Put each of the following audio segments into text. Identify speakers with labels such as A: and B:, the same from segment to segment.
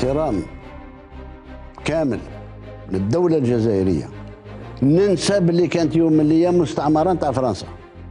A: احترام كامل للدولة الجزائرية. ننسى باللي كانت يوم من الايام مستعمرة نتاع فرنسا،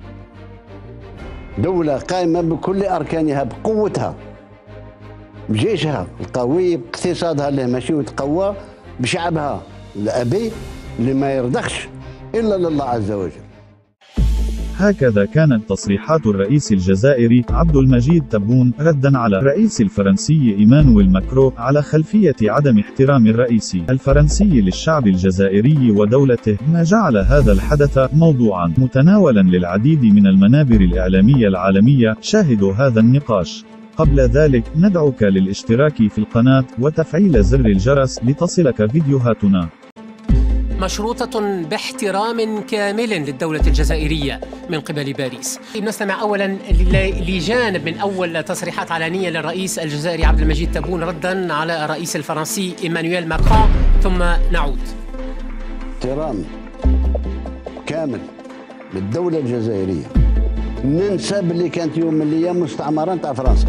A: دولة قائمة بكل اركانها، بقوتها، بجيشها القوي، باقتصادها اللي ماشي وتقوى، بشعبها الابي اللي ما يرضخش الا لله عز وجل.
B: هكذا كانت تصريحات الرئيس الجزائري عبد المجيد تبون ردا على الرئيس الفرنسي إيمانويل ماكرون على خلفية عدم احترام الرئيس الفرنسي للشعب الجزائري ودولته، ما جعل هذا الحدث موضوعا متناولا للعديد من المنابر الإعلامية العالمية. شاهدوا هذا النقاش. قبل ذلك ندعوك للاشتراك في القناة وتفعيل زر الجرس لتصلك فيديوهاتنا.
C: مشروطة باحترام كامل للدولة الجزائرية من قبل باريس. نستمع أولا لجانب من أول تصريحات علنية للرئيس الجزائري عبد المجيد تبون ردا على الرئيس الفرنسي إيمانويل ماكرون، ثم نعود.
A: احترام كامل للدولة الجزائرية. ننسى باللي كانت يوم من الايام مستعمرة نتاع فرنسا،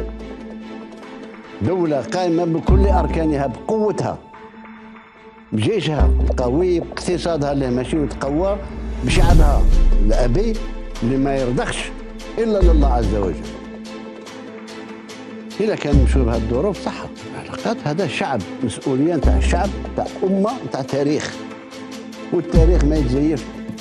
A: دولة قائمة بكل اركانها، بقوتها، بجيشها القوي، باقتصادها اللي ماشي وتقوى، بشعبها الابي اللي ما يرضخش الا لله عز وجل. اذا كان نمشوا بهذه الظروف صح العلاقات، هذا الشعب، مسؤوليه نتاع الشعب، نتاع امه، نتاع تاريخ، والتاريخ ما يتزيفش.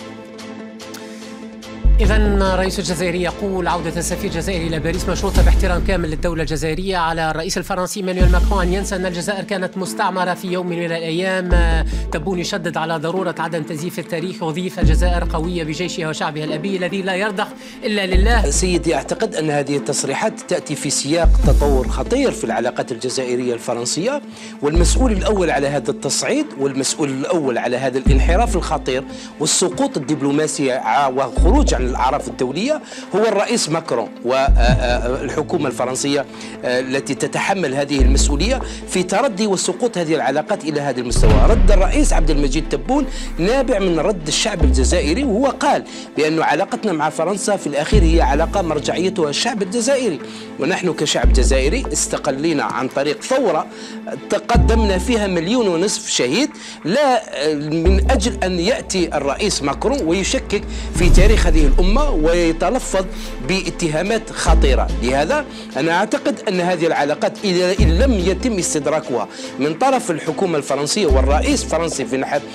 C: إذا رئيس الجزائر يقول عودة السفير الجزائري إلى باريس مشروطة باحترام كامل للدولة الجزائرية. على الرئيس الفرنسي إيمانويل ماكرون أن ينسى أن الجزائر كانت مستعمرة في يوم من الأيام. تبون يشدد على ضرورة عدم تزييف التاريخ، يضيف الجزائر قوية بجيشها وشعبها الأبي الذي لا يرضخ إلا لله.
D: سيدي، أعتقد أن هذه التصريحات تأتي في سياق تطور خطير في العلاقات الجزائرية الفرنسية، والمسؤول الأول على هذا التصعيد والمسؤول الأول على هذا الانحراف الخطير والسقوط الدبلوماسي والخروج عن الأعراف الدولية هو الرئيس ماكرون والحكومة الفرنسية التي تتحمل هذه المسؤولية في تردي وسقوط هذه العلاقات إلى هذا المستوى. رد الرئيس عبد المجيد تبون نابع من رد الشعب الجزائري، وهو قال بأن علاقتنا مع فرنسا في الأخير هي علاقة مرجعيتها الشعب الجزائري، ونحن كشعب جزائري استقلينا عن طريق ثورة تقدمنا فيها 1.5 مليون شهيد، لا من أجل أن يأتي الرئيس ماكرون ويشكك في تاريخ هذه الأمة ويتلفظ باتهامات خطيرة. لهذا أنا أعتقد أن هذه العلاقات إن لم يتم استدراكها من طرف الحكومة الفرنسية والرئيس الفرنسي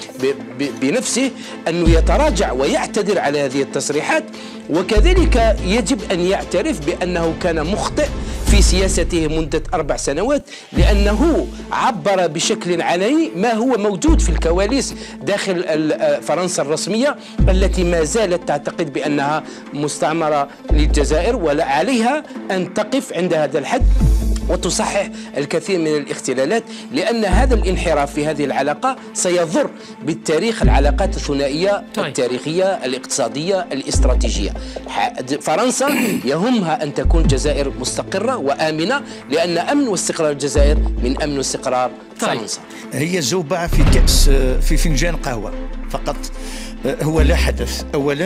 D: بنفسه أنه يتراجع ويعتذر على هذه التصريحات، وكذلك يجب أن يعترف بأنه كان مخطئ في سياسته مدة 4 سنوات، لأنه عبر بشكل علني ما هو موجود في الكواليس داخل فرنسا الرسمية التي ما زالت تعتقد بأنها مستعمرة للجزائر، ولا عليها أن تقف عند هذا الحد وتصحح الكثير من الاختلالات، لأن هذا الانحراف في هذه العلاقة سيضر بالتاريخ العلاقات الثنائية التاريخية الاقتصادية الاستراتيجية. فرنسا يهمها أن تكون الجزائر مستقرة وآمنة، لأن أمن واستقرار الجزائر من أمن واستقرار فرنسا.
E: هي زوبعة في كأس، في فنجان قهوة فقط. هو لا حدث. أولا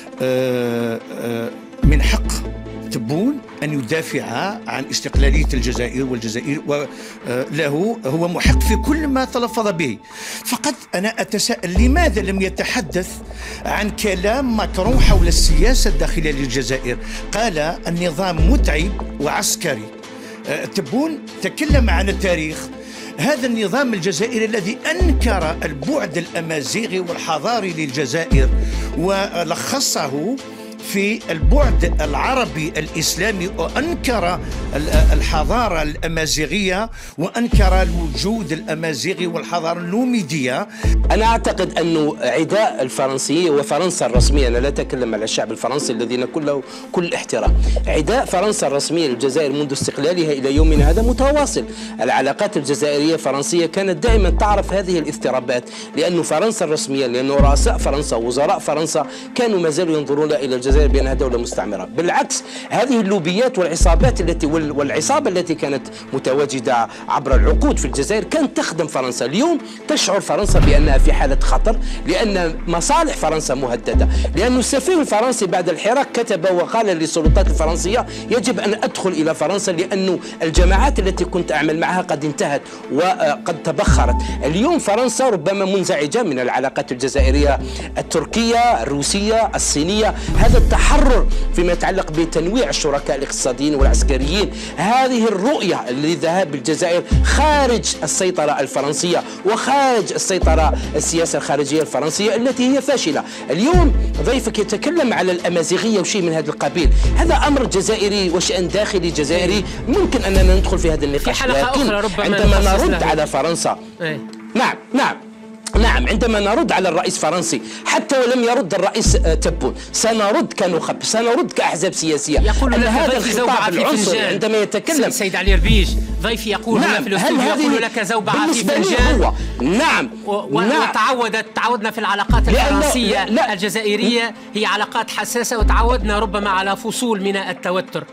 E: من حق تبون أن يدافع عن استقلالية الجزائر والجزائر، وله هو محق في كل ما تلفظ به. فقط أنا أتساءل لماذا لم يتحدث عن كلام ماكرون حول السياسة الداخلية للجزائر؟ قال النظام متعب وعسكري. تبون تكلم عن التاريخ. هذا النظام الجزائري الذي أنكر البعد الأمازيغي والحضاري للجزائر ولخصه في البعد العربي الإسلامي، وأنكر الحضارة الأمازيغية وأنكر الوجود الأمازيغي والحضارة النوميدية.
D: أنا أعتقد أنه عداء الفرنسيين وفرنسا الرسمية، أنا لا أتكلم على الشعب الفرنسي الذين كله كل احترام، عداء فرنسا الرسمية للجزائر منذ استقلالها إلى يومنا هذا متواصل. العلاقات الجزائرية الفرنسية كانت دائما تعرف هذه الاضطرابات، لأن فرنسا الرسمية، لأن رؤساء فرنسا ووزراء فرنسا كانوا ما زالوا ينظرون إلى الجزائر الجزائر بأنها دولة مستعمرة. بالعكس، هذه اللوبيات والعصابات والعصابة التي كانت متواجدة عبر العقود في الجزائر كانت تخدم فرنسا. اليوم تشعر فرنسا بأنها في حالة خطر، لأن مصالح فرنسا مهددة، لأن السفير الفرنسي بعد الحراك كتب وقال للسلطات الفرنسية يجب أن أدخل إلى فرنسا، لأن الجماعات التي كنت أعمل معها قد انتهت وقد تبخرت. اليوم فرنسا ربما منزعجة من العلاقات الجزائرية التركية، الروسية، الصينية. هذا التحرر فيما يتعلق بتنويع الشركاء الاقتصاديين والعسكريين، هذه الرؤية لذهاب الجزائر خارج السيطرة الفرنسية وخارج السيطرة السياسة الخارجية الفرنسية التي هي فاشلة. اليوم ضيفك يتكلم على الأمازيغية وشيء من هذا القبيل، هذا أمر جزائري وشأن داخلي جزائري، ممكن أننا ندخل في هذا النقاش.
C: في حلقة أخرى ربما
D: عندما نرد على فرنسا نعم عندما نرد على الرئيس الفرنسي، حتى ولم يرد الرئيس تبون، سنرد كنخب، سنرد كأحزاب سياسية.
C: يقول
D: أن
C: لك
D: هذا
C: ضيفي
D: الخطاب العنصري عندما يتكلم
C: سيد علي ربيج، ضيفي يقول هنا في الاستوديو، يقول لك زوبعة في فنجان.
D: نعم
C: تعودنا في العلاقات الفرنسية الجزائرية هي علاقات حساسة، وتعودنا ربما على فصول من التوتر.